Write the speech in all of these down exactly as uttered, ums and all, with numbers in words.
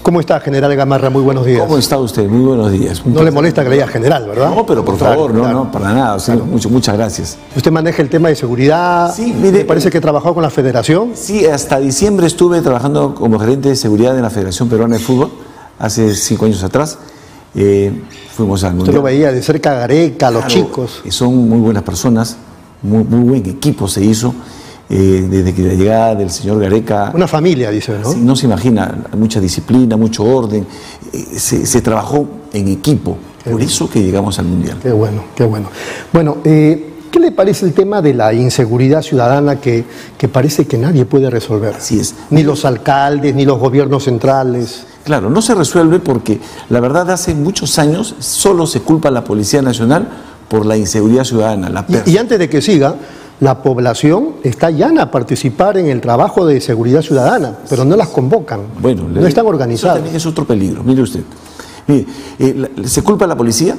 ¿Cómo está, general Gamarra? Muy buenos días. ¿Cómo está usted? Muy buenos días. No le molesta que le diga general, ¿verdad? No, pero por claro, favor, no, claro. no, para nada. O sea, Claro. mucho, muchas gracias. ¿Usted maneja el tema de seguridad? Sí, mire, Me parece que trabajó con la federación. Sí, hasta diciembre estuve trabajando como gerente de seguridad en la Federación Peruana de Fútbol, hace cinco años atrás. Eh, fuimos al Usted Mundial. lo veía de cerca a Gareca, a los Claro, chicos. y son muy buenas personas, muy, muy buen equipo se hizo, eh, desde que la llegada del señor Gareca. Una familia, dice, ¿no? Sí, no se imagina, mucha disciplina, mucho orden, eh, se, se trabajó en equipo, Qué por bien. eso que llegamos al Mundial. Qué bueno, qué bueno. Bueno, eh, ¿qué le parece el tema de la inseguridad ciudadana que, que parece que nadie puede resolver? Así es. Ni los alcaldes, ni los gobiernos centrales. Claro, no se resuelve porque la verdad hace muchos años solo se culpa a la Policía Nacional por la inseguridad ciudadana. La Y, y antes de que siga, la población está llana a participar en el trabajo de seguridad ciudadana, pero no las convocan, bueno, no están Eso organizadas. también es otro peligro, mire usted. Mire, eh, la- se culpa a la policía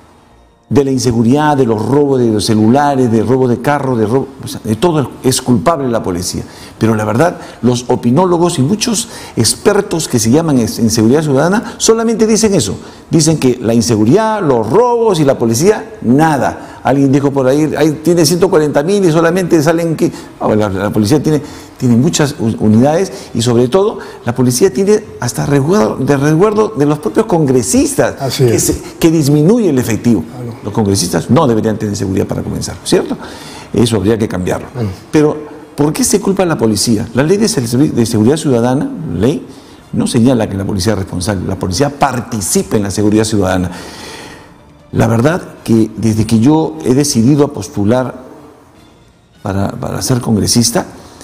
de la inseguridad, de los robos de los celulares, de robo de carros, de robo, o sea, de todo es culpable la policía. Pero la verdad, los opinólogos y muchos expertos que se llaman en seguridad ciudadana solamente dicen eso. Dicen que la inseguridad, los robos y la policía, nada. Alguien dijo por ahí, ahí tiene ciento cuarenta mil y solamente salen que... Ah, la, la policía tiene, tiene muchas unidades y sobre todo la policía tiene hasta resguardo de, resguardo de los propios congresistas, Así que, es. se- que disminuye el efectivo. Los congresistas no deberían tener seguridad para comenzar, ¿cierto? Eso habría que cambiarlo. Pero, ¿por qué se culpa a la policía? La ley de, servi- de seguridad ciudadana, ley, no señala que la policía es responsable, la policía participa en la seguridad ciudadana. La verdad que desde que yo he decidido a postular para, para ser congresista,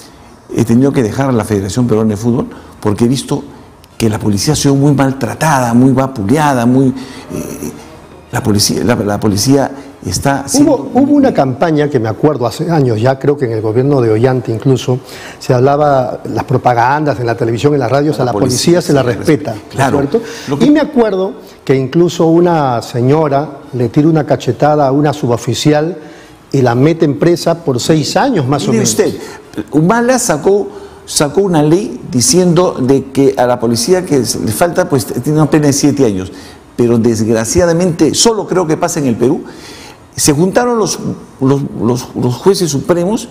he tenido que dejar a la Federación Peruana de Fútbol porque he visto que la policía ha sido muy maltratada, muy vapuleada, muy... eh, la, policía, la, la policía está... siendo- Hubo, hubo una campaña que me acuerdo hace años, ya creo que en el gobierno de Ollanta incluso, se hablaba las propagandas en la televisión, en las radios, a la policía se la se respeta, ¿no es claro. cierto? Lo que- Y me acuerdo que incluso una señora le tira una cachetada a una suboficial y la mete en presa por seis años más o Mire menos. usted, Humala sacó, sacó una ley diciendo de que a la policía que le falta, pues tiene una pena de siete años. Pero desgraciadamente, solo creo que pasa en el Perú, se juntaron los, los, los, los jueces supremos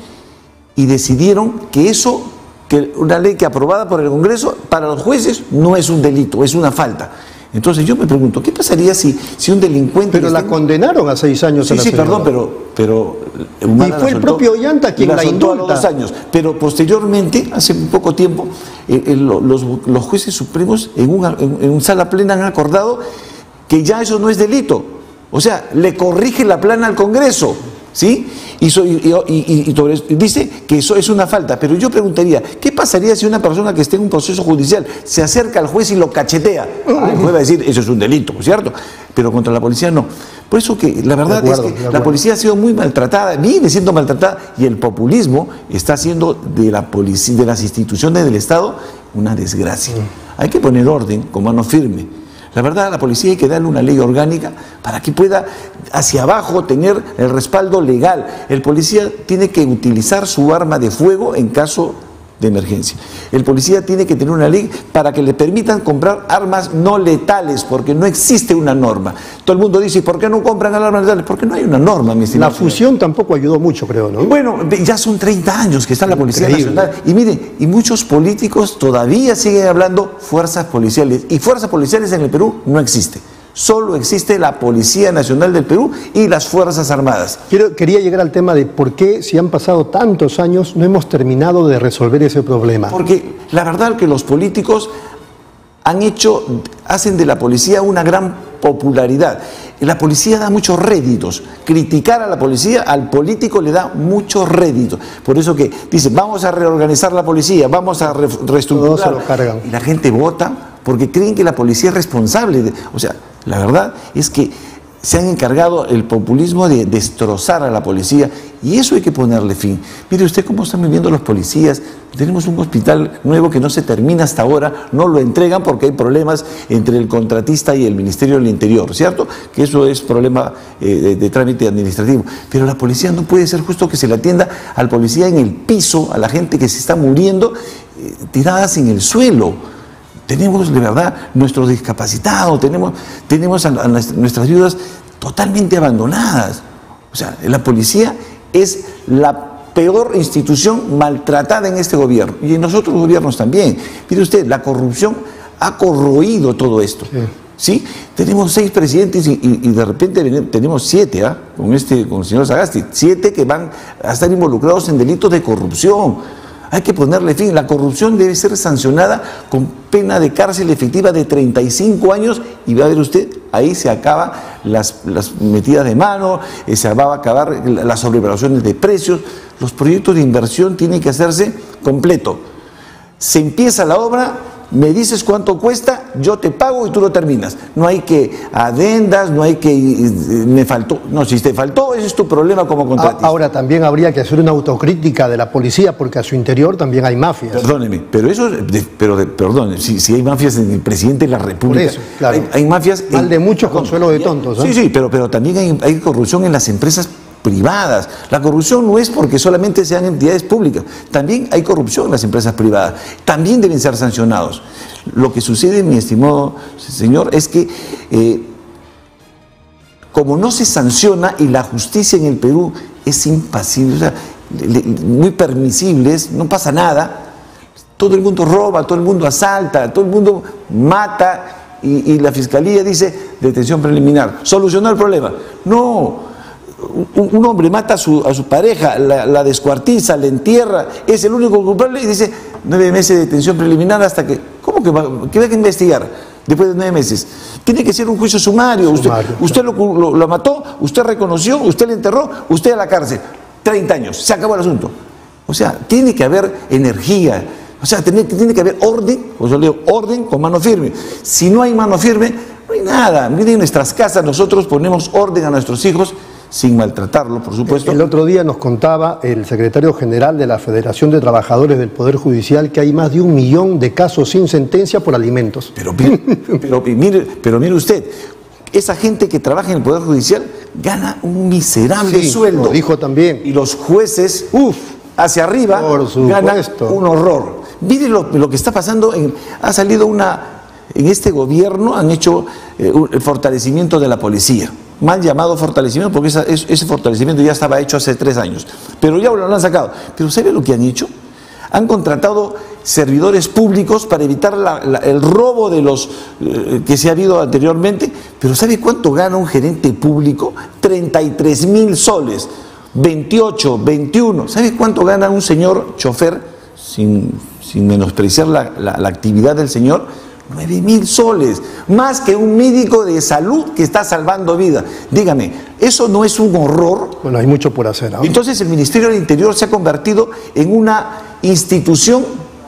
y decidieron que eso, que una ley que aprobada por el Congreso, para los jueces no es un delito, es una falta. Entonces yo me pregunto, ¿qué pasaría si, si un delincuente... Pero que la esté- condenaron a seis años a Sí, la sí, señora. perdón, pero, pero Humala Y la fue el soltó. propio Ollanta quien Y la soltó a los indulta. dos años. Pero posteriormente, hace un poco tiempo, eh, eh, lo- los, los jueces supremos en una, en, en una sala plena han acordado que ya eso no es delito. O sea, le corrige la plana al Congreso, ¿sí? Y, so- y- y- y- y sobre eso- y dice que eso es una falta. Pero yo preguntaría, ¿qué pasaría si una persona que esté en un proceso judicial se acerca al juez y lo cachetea? Ah, el juez va a decir, eso es un delito, ¿cierto? Pero contra la policía no. Por eso que la verdad De acuerdo, es de que acuerdo. la policía ha sido muy maltratada, viene siendo maltratada, y el populismo está haciendo de la policía, de las instituciones del Estado una desgracia. Hay que poner orden con mano firme. La verdad, a la policía hay que darle una ley orgánica para que pueda hacia abajo tener el respaldo legal. El policía tiene que utilizar su arma de fuego en caso de emergencia. El policía tiene que tener una ley para que le permitan comprar armas no letales, porque no existe una norma. Todo el mundo dice, ¿por qué no compran armas letales? Porque no hay una norma, mi La estimado señor. fusión tampoco ayudó mucho, creo, ¿no? Bueno, ya son treinta años que está la Policía Increíble. Nacional. Y mire, y muchos políticos todavía siguen hablando fuerzas policiales. Y fuerzas policiales en el Perú no existe. Solo existe la Policía Nacional del Perú y las Fuerzas Armadas. Quiero, quería llegar al tema de por qué, si han pasado tantos años, no hemos terminado de resolver ese problema. Porque la verdad que los políticos han hecho, hacen de la policía una gran popularidad. La policía da muchos réditos. Criticar a la policía, al político le da muchos réditos. Por eso que dicen, vamos a reorganizar la policía, vamos a re reestructurar. Todos se lo cargan. Y la gente vota porque creen que la policía es responsable. De, o sea, la verdad es que se han encargado el populismo de destrozar a la policía y eso hay que ponerle fin. Mire usted cómo están viviendo los policías. Tenemos un hospital nuevo que no se termina hasta ahora, no lo entregan porque hay problemas entre el contratista y el Ministerio del Interior, ¿cierto? Que eso es problema eh, de, de trámite administrativo. Pero la policía no puede ser justo que se le atienda al policía en el piso, a la gente que se está muriendo, eh, tiradas en el suelo. tenemos de verdad nuestros discapacitados, tenemos, tenemos a, a nuestras viudas totalmente abandonadas. O sea, la policía es la peor institución maltratada en este gobierno y en los otros gobiernos también. Mire usted, la corrupción ha corroído todo esto. Sí. ¿Sí? Tenemos seis presidentes y, y, y de repente tenemos siete, ¿eh? con, este, con el señor Sagasti, siete que van a estar involucrados en delitos de corrupción. Hay que ponerle fin. La corrupción debe ser sancionada con pena de cárcel efectiva de treinta y cinco años y va a ver usted, ahí se acaban las, las metidas de mano, se va a acabar las sobrevaluaciones de precios. Los proyectos de inversión tienen que hacerse completo. Se empieza la obra, me dices cuánto cuesta, yo te pago y tú lo terminas. No hay que adendas, no hay que me faltó. No, si te faltó, ese es tu problema como contratista. Ahora también habría que hacer una autocrítica de la policía porque a su interior también hay mafias. Perdóneme, pero eso, pero perdón, si, si hay mafias en el presidente de la República. Por eso, claro. Hay, hay mafias. Mal de muchos, consuelo de tontos. ¿eh? Sí, sí, pero, pero también hay, hay corrupción en las empresas privadas. La corrupción no es porque solamente sean entidades públicas, también hay corrupción en las empresas privadas, también deben ser sancionados. Lo que sucede, mi estimado señor, es que eh, como no se sanciona y la justicia en el Perú es impasible, o sea, le, le, muy permisible, no pasa nada, todo el mundo roba, todo el mundo asalta, todo el mundo mata y, y la fiscalía dice detención preliminar, solucionó el problema. No. Un hombre mata a su, a su pareja, la, la descuartiza, la entierra, es el único culpable y dice nueve meses de detención preliminar hasta que... ¿Cómo que va, que va a investigar después de nueve meses? Tiene que ser un juicio sumario. Sumario usted usted lo, lo, lo mató, usted reconoció, usted le enterró, usted a la cárcel. treinta años, se acabó el asunto. O sea, tiene que haber energía, o sea, tiene, tiene que haber orden, o yo leo orden con mano firme. Si no hay mano firme, no hay nada. Miren, en nuestras casas nosotros ponemos orden a nuestros hijos, sin maltratarlo, por supuesto. El otro día nos contaba el secretario general de la Federación de Trabajadores del Poder Judicial que hay más de un millón de casos sin sentencia por alimentos. Pero, pero, mire, pero mire usted, esa gente que trabaja en el Poder Judicial gana un miserable sí, sueldo. Lo dijo también. Y los jueces, uff, hacia arriba, ganan un horror. Mire lo, lo que está pasando, en, ha salido una... En este gobierno han hecho eh, un, el fortalecimiento de la policía. Mal llamado fortalecimiento porque esa, ese fortalecimiento ya estaba hecho hace tres años. Pero ya lo han sacado. Pero ¿sabe lo que han hecho? Han contratado servidores públicos para evitar la, la, el robo de los eh, que se ha habido anteriormente. Pero ¿sabe cuánto gana un gerente público? treinta y tres mil soles. veintiocho, veintiuno. ¿Sabe cuánto gana un señor chofer? Sin, sin menospreciar la, la, la actividad del señor. nueve mil soles, más que un médico de salud que está salvando vidas. Dígame, ¿eso no es un horror? Bueno, hay mucho por hacer, ¿no? Entonces el Ministerio del Interior se ha convertido en una institución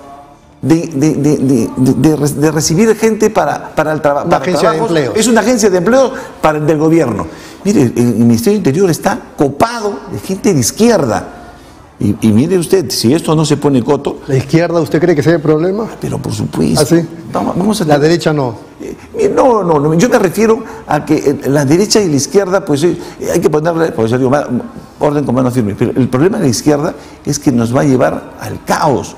de, de, de, de, de, de, de recibir gente para, para el trabajo. Una agencia de empleo. Es una agencia de empleo para el del gobierno. Mire, el Ministerio del Interior está copado de gente de izquierda. Y, y mire usted, si esto no se pone coto... ¿La izquierda usted cree que sea el problema? Pero por supuesto. ¿Ah, sí? Vamos, vamos a la derecha no. Eh, no, no, no, yo me refiero a que eh, la derecha y la izquierda, pues eh, hay que ponerle, por eso digo, orden con mano firme. Pero el problema de la izquierda es que nos va a llevar al caos.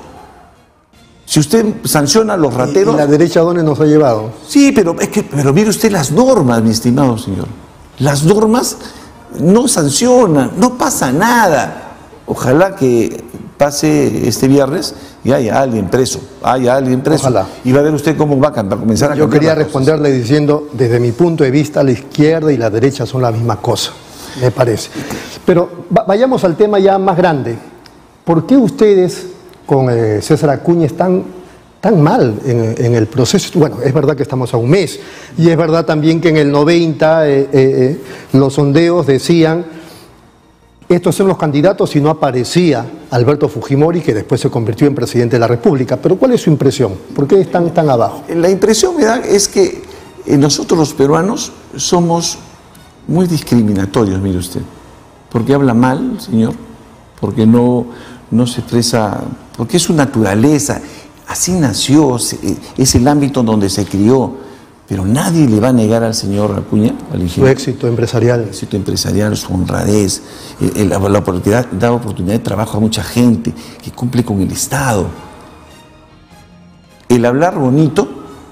Si usted sanciona a los rateros... ¿Y la derecha dónde nos ha llevado? Sí, pero, es que, pero mire usted las normas, mi estimado señor. Las normas no sancionan, no pasa nada. Ojalá que pase este viernes y haya alguien preso, haya alguien preso. Ojalá. Y va a ver usted cómo va a comenzar a cambiar. Yo quería responderle diciendo, desde mi punto de vista, la izquierda y la derecha son la misma cosa, me parece. Pero vayamos al tema ya más grande. ¿Por qué ustedes con eh, César Acuña están tan mal en, en el proceso? Bueno, es verdad que estamos a un mes y es verdad también que en el noventa eh, eh, eh, los sondeos decían estos son los candidatos y no aparecía Alberto Fujimori, que después se convirtió en presidente de la República. Pero ¿cuál es su impresión? ¿Por qué están tan abajo? La impresión me da es que nosotros los peruanos somos muy discriminatorios, mire usted. Porque habla mal, señor, porque no, no se expresa, porque es su naturaleza, así nació, es el ámbito donde se crió. Pero nadie le va a negar al señor Acuña, al ingeniero, su éxito empresarial. Su éxito empresarial, su honradez, el, el, la oportunidad, da oportunidad de trabajo a mucha gente, que cumple con el Estado. El hablar bonito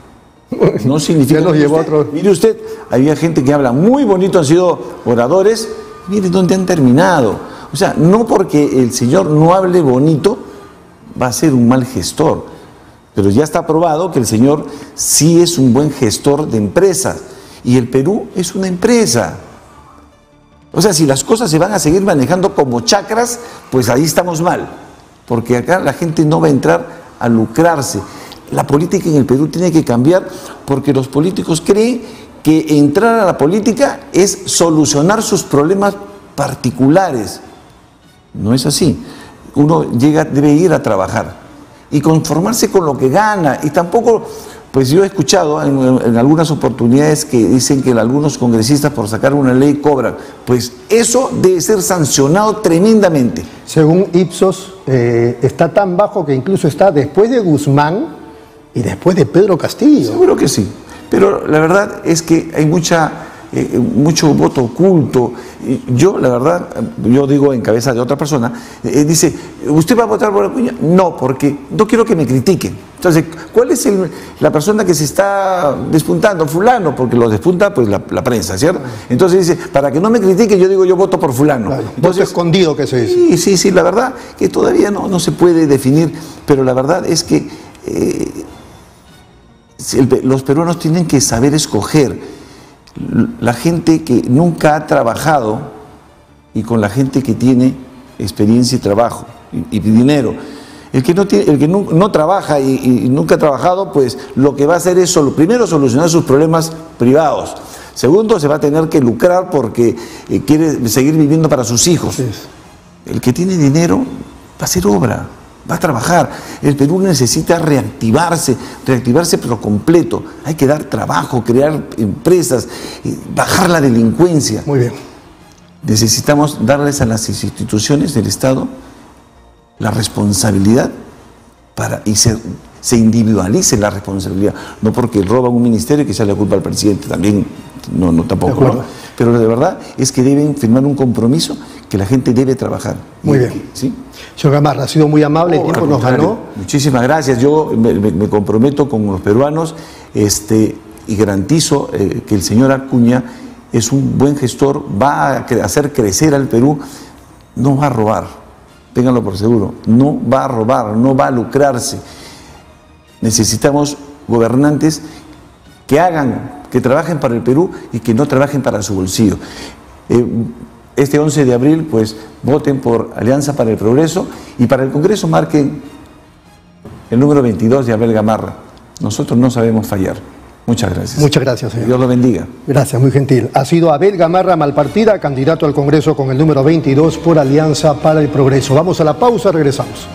No significa... Ya nos llevó usted, otro... Mire usted, había gente que habla muy bonito, han sido oradores, mire dónde han terminado. O sea, no porque el señor no hable bonito, va a ser un mal gestor. Pero ya está probado que el señor sí es un buen gestor de empresas. Y el Perú es una empresa. O sea, si las cosas se van a seguir manejando como chacras, pues ahí estamos mal. Porque acá la gente no va a entrar a lucrarse. La política en el Perú tiene que cambiar porque los políticos creen que entrar a la política es solucionar sus problemas particulares. No es así. Uno llega, debe ir a trabajar y conformarse con lo que gana. Y tampoco, pues yo he escuchado en, en algunas oportunidades que dicen que algunos congresistas por sacar una ley cobran. Pues eso debe ser sancionado tremendamente. Según Ipsos, eh, está tan bajo que incluso está después de Guzmán y después de Pedro Castillo. Seguro que sí. Pero la verdad es que hay mucha... Eh, mucho voto oculto. Yo, la verdad, yo digo en cabeza de otra persona, eh, dice, ¿usted va a votar por Acuña? No, porque no quiero que me critiquen. Entonces, ¿cuál es el, la persona que se está despuntando? Fulano, porque lo despunta pues la, la prensa, ¿cierto? Entonces dice, para que no me critiquen, yo digo, yo voto por fulano. Claro, Entonces, voto escondido que se dice. Sí, sí, sí, la verdad que todavía no, no se puede definir, pero la verdad es que eh, el, los peruanos tienen que saber escoger. La gente que nunca ha trabajado y con la gente que tiene experiencia y trabajo y, y dinero. El que no, tiene, el que no, no trabaja y, y nunca ha trabajado, pues lo que va a hacer es solo, primero solucionar sus problemas privados. Segundo, se va a tener que lucrar porque eh, quiere seguir viviendo para sus hijos. El que tiene dinero va a hacer obra, va a trabajar. El Perú necesita reactivarse, reactivarse pero completo. Hay que dar trabajo, crear empresas, bajar la delincuencia. Muy bien. Necesitamos darles a las instituciones del Estado la responsabilidad para y se, se individualice la responsabilidad. No porque roban un ministerio que sea la culpa al presidente, también no, no tampoco. De ¿no? Pero de verdad es que deben firmar un compromiso que la gente debe trabajar. Muy bien. ¿Sí? Señor Gamarra, ha sido muy amable, Oh, el tiempo nos ganó. Muchísimas gracias. Yo me, me, me comprometo con los peruanos este, y garantizo eh, que el señor Acuña es un buen gestor, va a hacer crecer al Perú, no va a robar, ténganlo por seguro, no va a robar, no va a lucrarse. Necesitamos gobernantes que hagan, que trabajen para el Perú y que no trabajen para su bolsillo. Eh, Este once de abril, pues, voten por Alianza para el Progreso y para el Congreso marquen el número veintidós de Abel Gamarra. Nosotros no sabemos fallar. Muchas gracias. Muchas gracias, señor. Dios lo bendiga. Gracias, muy gentil. Ha sido Abel Gamarra Malpartida, candidato al Congreso con el número veintidós por Alianza para el Progreso. Vamos a la pausa, regresamos.